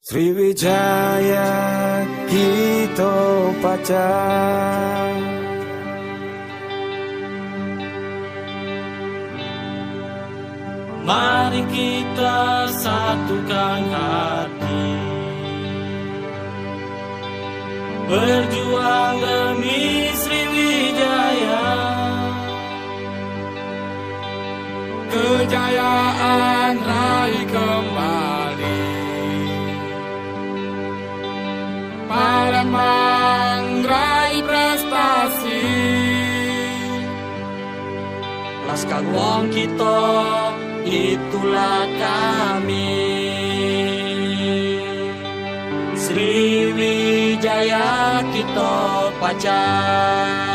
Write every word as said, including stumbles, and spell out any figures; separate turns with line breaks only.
Sriwijaya kita pacar,
mari kita satukan hati, berjuang demi Sriwijaya.
Kejayaan raih kembali, Palembang raih prestasi.
Laskar Wong kita, itulah kami. Sriwijaya kita pacar.